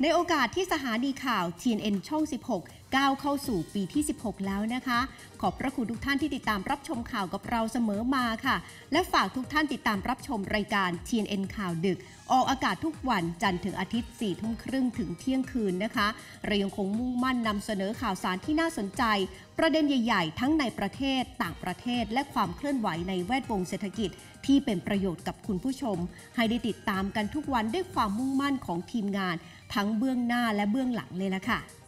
ในโอกาสที่สถานีข่าว TNN ช่อง 16 ก้าวเข้าสู่ปีที่ 16 แล้วนะคะ ขอบพระคุณทุกท่านที่ติดตามรับชมข่าวกับเราเสมอมาค่ะ และฝากทุกท่านติดตามรับชมรายการ TNN ข่าวดึกออกอากาศทุกวันจันทร์ถึงอาทิตย์ 4 ทุ่มครึ่งถึงเที่ยงคืนนะคะเรายังคงมุ่งมั่นนำเสนอข่าวสารที่น่าสนใจประเด็นใหญ่ๆทั้งในประเทศต่างประเทศและความเคลื่อนไหวในแวดวงเศรษฐกิจที่เป็นประโยชน์กับคุณผู้ชมให้ได้ติดตามกันทุกวันด้วยความมุ่งมั่นของทีมงานทั้งเบื้องหน้าและเบื้องหลังเลยล่ะค่ะ